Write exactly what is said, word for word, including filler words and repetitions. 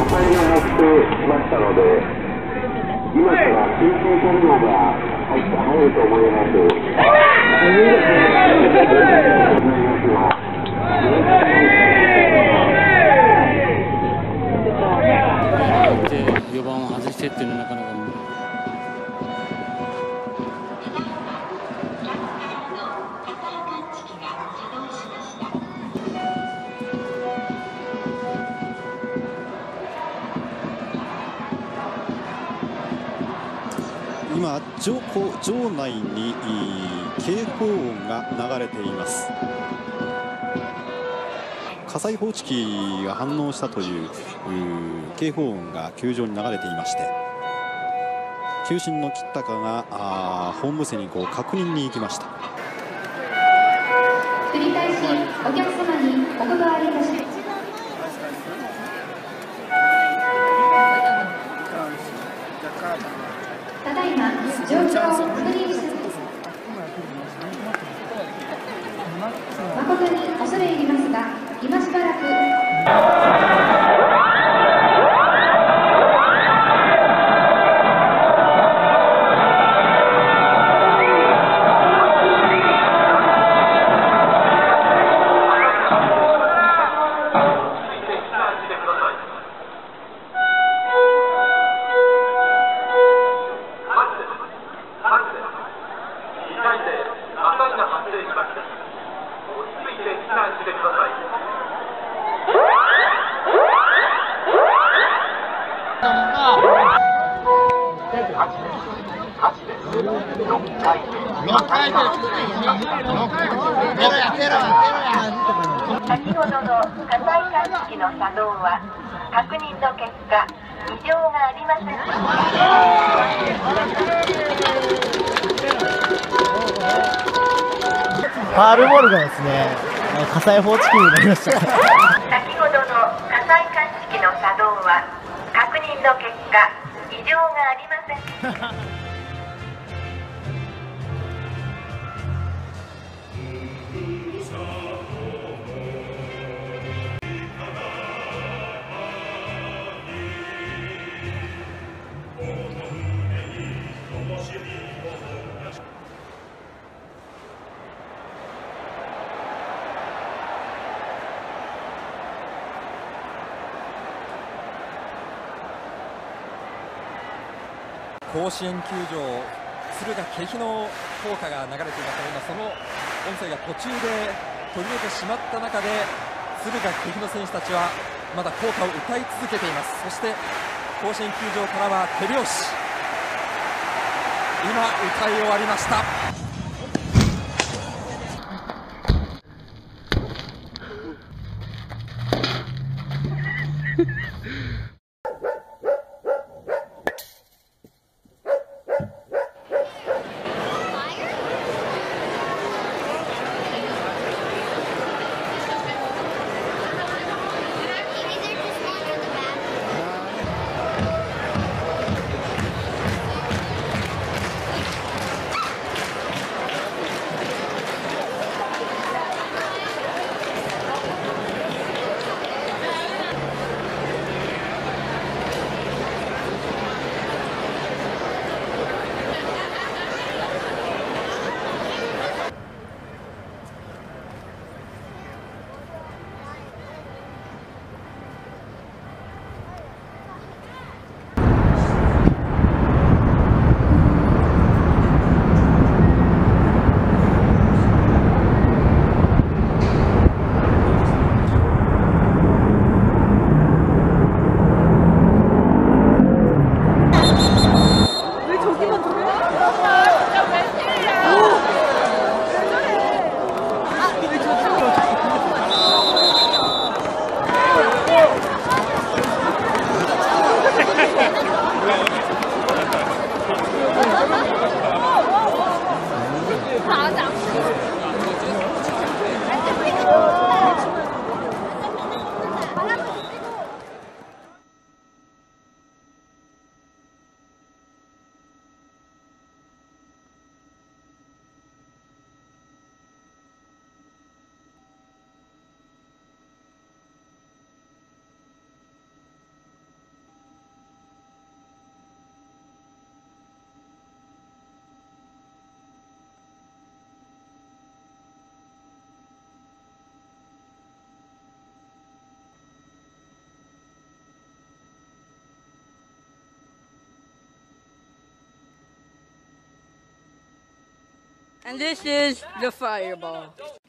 火災が発生しましたので、今から緊急車両が入って入ると思います。 でよばんを外してっていうのはなかなか今、場場内に警報音が流れています。火災報知器が反応したという警報音が球場に流れていまして、球審の吉高が本部にこう確認に行きました。 繰り返しお客様にお断りいたします。ただいま状況を確認しています。誠に恐れ入りますが、今しばらく先ほどの火災感知器の作動は確認の結果異常がありません。 ファールボールがですね、火災報知器になりました。 先ほどの火災感知器の作動は確認の結果異常がありません。 甲子園球場、敦賀気比の校歌が流れていますが、今その音声が途中で途切れてしまった中で、敦賀気比の選手たちはまだ校歌を歌い続けています。そして甲子園球場からは手拍子、今歌い終わりました。 And this is the fireball.